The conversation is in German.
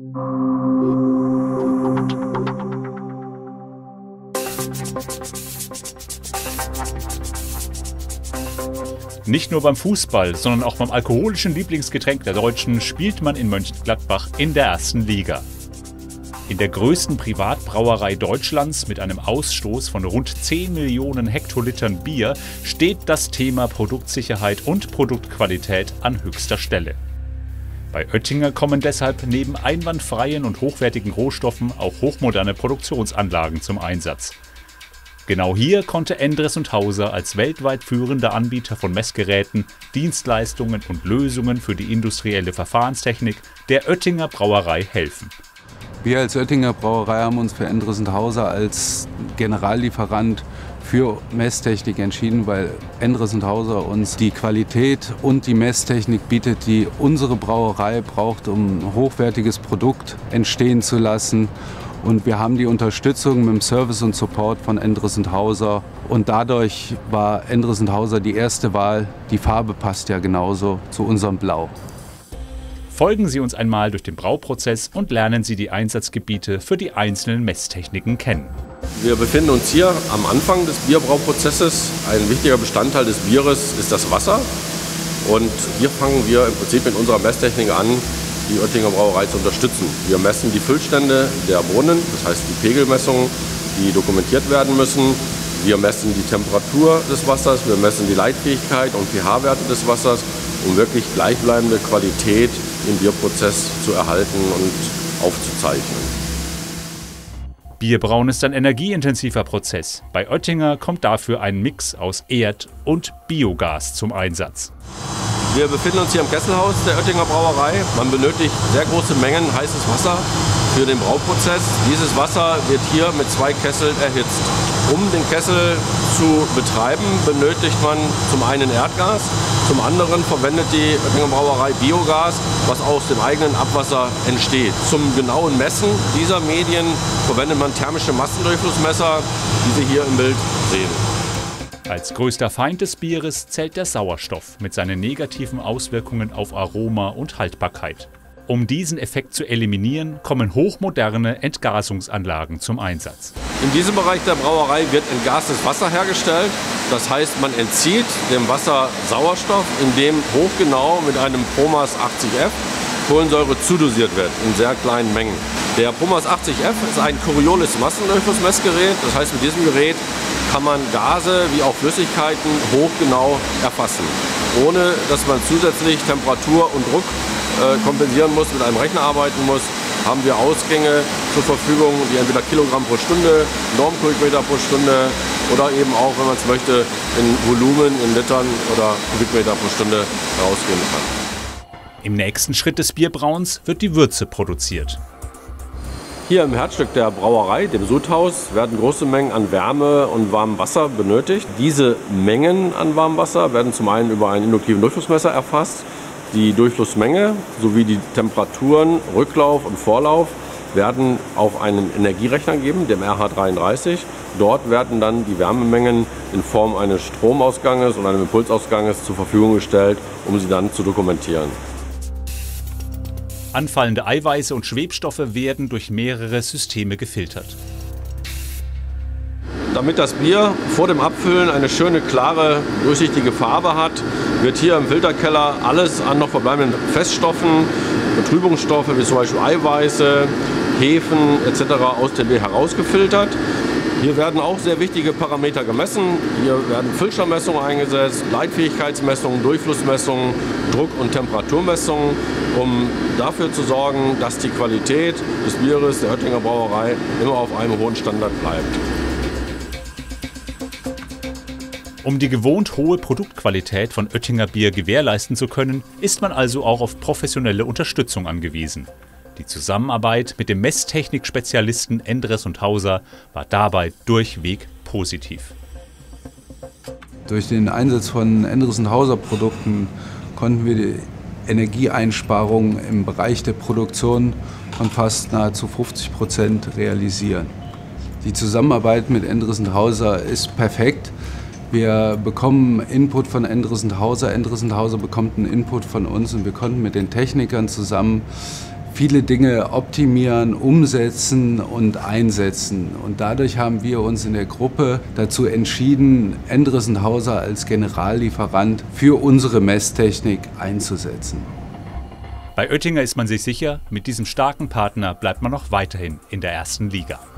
Nicht nur beim Fußball, sondern auch beim alkoholischen Lieblingsgetränk der Deutschen spielt man in Mönchengladbach in der ersten Liga. In der größten Privatbrauerei Deutschlands mit einem Ausstoß von rund 10 Millionen Hektolitern Bier steht das Thema Produktsicherheit und Produktqualität an höchster Stelle. Bei Oettinger kommen deshalb neben einwandfreien und hochwertigen Rohstoffen auch hochmoderne Produktionsanlagen zum Einsatz. Genau hier konnte Endres & Hauser als weltweit führender Anbieter von Messgeräten, Dienstleistungen und Lösungen für die industrielle Verfahrenstechnik der Oettinger Brauerei helfen. Wir als Oettinger Brauerei haben uns für Endres & Hauser als Generallieferant für Messtechnik entschieden, weil Endres & Hauser uns die Qualität und die Messtechnik bietet, die unsere Brauerei braucht, um ein hochwertiges Produkt entstehen zu lassen. Und wir haben die Unterstützung mit dem Service und Support von Endres & Hauser. Und dadurch war Endres & Hauser die erste Wahl. Die Farbe passt ja genauso zu unserem Blau. Folgen Sie uns einmal durch den Brauprozess und lernen Sie die Einsatzgebiete für die einzelnen Messtechniken kennen. Wir befinden uns hier am Anfang des Bierbrauprozesses. Ein wichtiger Bestandteil des Bieres ist das Wasser. Und hier fangen wir im Prinzip mit unserer Messtechnik an, die Oettinger Brauerei zu unterstützen. Wir messen die Füllstände der Brunnen, das heißt die Pegelmessungen, die dokumentiert werden müssen. Wir messen die Temperatur des Wassers, wir messen die Leitfähigkeit und pH-Werte des Wassers, um wirklich gleichbleibende Qualität im Bierprozess zu erhalten und aufzuzeichnen. Bierbrauen ist ein energieintensiver Prozess. Bei Oettinger kommt dafür ein Mix aus Erd- und Biogas zum Einsatz. Wir befinden uns hier im Kesselhaus der Oettinger Brauerei. Man benötigt sehr große Mengen heißes Wasser für den Brauprozess. Dieses Wasser wird hier mit 2 Kesseln erhitzt. Um den Kessel zu betreiben, benötigt man zum einen Erdgas, zum anderen verwendet die Oettinger Brauerei Biogas, was aus dem eigenen Abwasser entsteht. Zum genauen Messen dieser Medien verwendet man thermische Massendurchflussmesser, die Sie hier im Bild sehen. Als größter Feind des Bieres zählt der Sauerstoff mit seinen negativen Auswirkungen auf Aroma und Haltbarkeit. Um diesen Effekt zu eliminieren, kommen hochmoderne Entgasungsanlagen zum Einsatz. In diesem Bereich der Brauerei wird entgastes Wasser hergestellt. Das heißt, man entzieht dem Wasser Sauerstoff, indem hochgenau mit einem Promas 80F Kohlensäure zudosiert wird in sehr kleinen Mengen. Der Promas 80F ist ein Coriolis Massendurchflussmessgerät. Das heißt, mit diesem Gerät kann man Gase wie auch Flüssigkeiten hochgenau erfassen, ohne dass man zusätzlich Temperatur und Druck kompensieren muss, mit einem Rechner arbeiten muss. Haben wir Ausgänge zur Verfügung, die entweder Kilogramm pro Stunde, Normkubikmeter pro Stunde oder eben auch, wenn man es möchte, in Volumen, in Litern oder Kubikmeter pro Stunde rausgehen kann. Im nächsten Schritt des Bierbrauens wird die Würze produziert. Hier im Herzstück der Brauerei, dem Sudhaus, werden große Mengen an Wärme und warmem Wasser benötigt. Diese Mengen an warmem Wasser werden zum einen über einen induktiven Durchflussmesser erfasst. Die Durchflussmenge sowie die Temperaturen, Rücklauf und Vorlauf werden auf einen Energierechner gegeben, dem RH33. Dort werden dann die Wärmemengen in Form eines Stromausganges oder einem Impulsausganges zur Verfügung gestellt, um sie dann zu dokumentieren. Anfallende Eiweiße und Schwebstoffe werden durch mehrere Systeme gefiltert. Damit das Bier vor dem Abfüllen eine schöne, klare, durchsichtige Farbe hat, wird hier im Filterkeller alles an noch verbleibenden Feststoffen, Betrübungsstoffe wie zum Beispiel Eiweiße, Hefen etc. aus dem Bier herausgefiltert. Hier werden auch sehr wichtige Parameter gemessen. Hier werden Füllstoffmessungen eingesetzt, Leitfähigkeitsmessungen, Durchflussmessungen, Druck- und Temperaturmessungen, um dafür zu sorgen, dass die Qualität des Bieres der Oettinger Brauerei immer auf einem hohen Standard bleibt. Um die gewohnt hohe Produktqualität von Oettinger Bier gewährleisten zu können, ist man also auch auf professionelle Unterstützung angewiesen. Die Zusammenarbeit mit dem Messtechnik-Spezialisten Endres & Hauser war dabei durchweg positiv. Durch den Einsatz von Endres & Hauser Produkten konnten wir die Energieeinsparungen im Bereich der Produktion von fast nahezu 50% realisieren. Die Zusammenarbeit mit Endres & Hauser ist perfekt. Wir bekommen Input von Endres & Hauser bekommt einen Input von uns und wir konnten mit den Technikern zusammen viele Dinge optimieren, umsetzen und einsetzen. Und dadurch haben wir uns in der Gruppe dazu entschieden, Endressendhauser als Generallieferant für unsere Messtechnik einzusetzen. Bei Oettinger ist man sich sicher, mit diesem starken Partner bleibt man noch weiterhin in der ersten Liga.